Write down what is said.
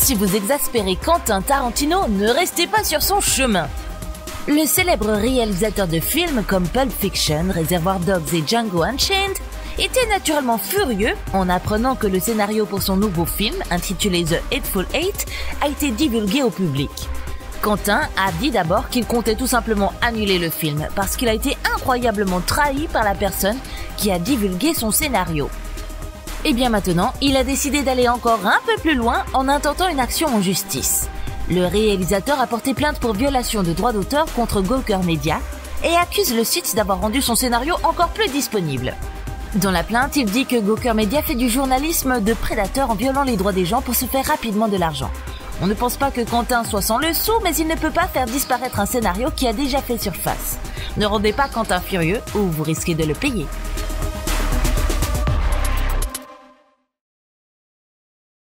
Si vous exaspérez Quentin Tarantino, ne restez pas sur son chemin. Le célèbre réalisateur de films comme Pulp Fiction, Reservoir Dogs et Django Unchained était naturellement furieux en apprenant que le scénario pour son nouveau film, intitulé The Hateful Eight, a été divulgué au public. Quentin a dit d'abord qu'il comptait tout simplement annuler le film parce qu'il a été incroyablement trahi par la personne qui a divulgué son scénario. Et bien maintenant, il a décidé d'aller encore un peu plus loin en intentant une action en justice. Le réalisateur a porté plainte pour violation de droits d'auteur contre Gawker Media et accuse le site d'avoir rendu son scénario encore plus disponible. Dans la plainte, il dit que Gawker Media fait du journalisme de prédateur en violant les droits des gens pour se faire rapidement de l'argent. On ne pense pas que Quentin soit sans le sou, mais il ne peut pas faire disparaître un scénario qui a déjà fait surface. Ne rendez pas Quentin furieux ou vous risquez de le payer.